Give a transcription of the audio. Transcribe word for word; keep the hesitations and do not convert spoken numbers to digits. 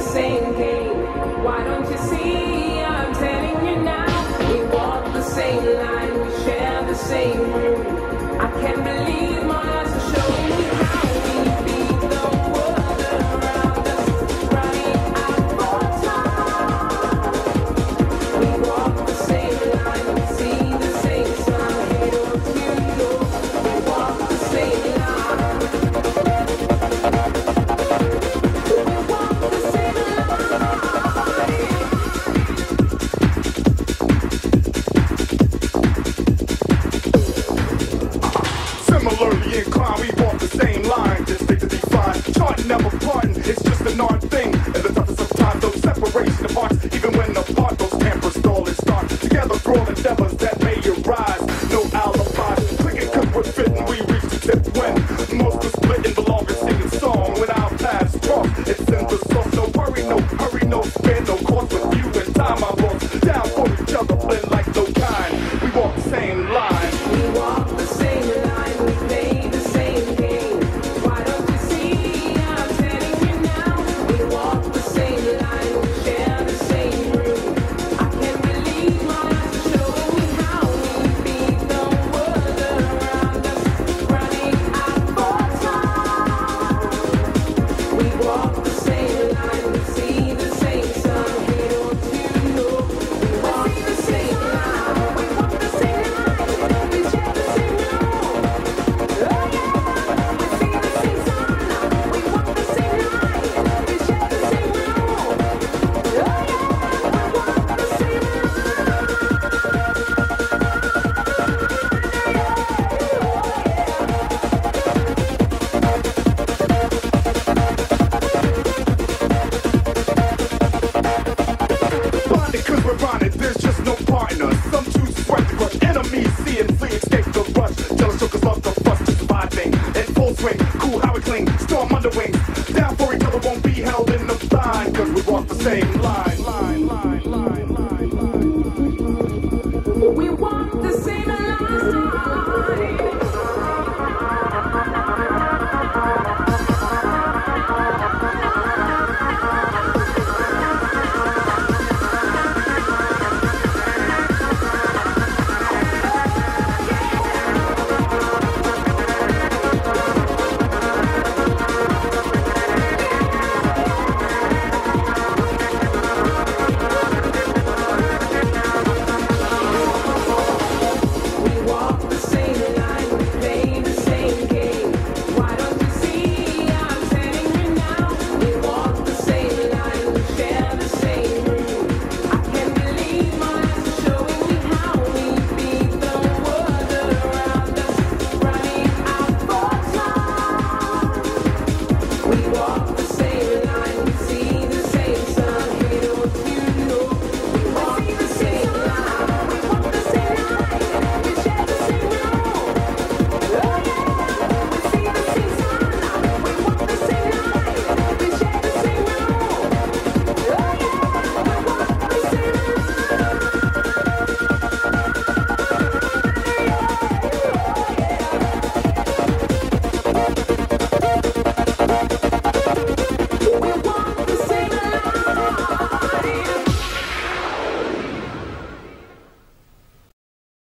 same game. Why don't you see? I'm telling you now. We walk the same line, we share the same room. I can't believe my eyes are showing me how we beat the world around us, running out for time. We walk the same line, we see the same sign. Hey, don't you know? We walk the same line. We walk the same line. Similarly inclined, we walk the same line. Just stick to define, chart never parting. It's just an art thing. And the toughest of times, those separation of parts. Even when apart, those tempers stall and start. Together through all endeavors that may arise. No alibis, clicking cause we're fitting. We reach the tip when most are splitting. Belong and singing song when our paths cross. It's in the source, no worry, no hurry, no spin, no course with you and time. I lost down for each other, blend like no kind. We walk the same line. We walk the same line, we play the same game. Why don't you see? I'm telling you now. We walk the same line, we share the same room. I can't believe my eyes are showing me how we beat the world around us, running out for time. We walk the same line, we see the same sun. Hey, don't you know? We walk the same line, we walk the same line, we share the same room. Oh yeah, we see the same sun. We walk the same line, we share the same room. Oh yeah, we walk the same Bonded cause we're bonded, there's just no partner. Some choose to sweat the crush, enemies see and flee, escape the rush. Jealous jokers love the fuss, just surviving. In full swing, cool how we cling, storm under wings. Down for each other, won't be held in the bind, cause we walk the same line.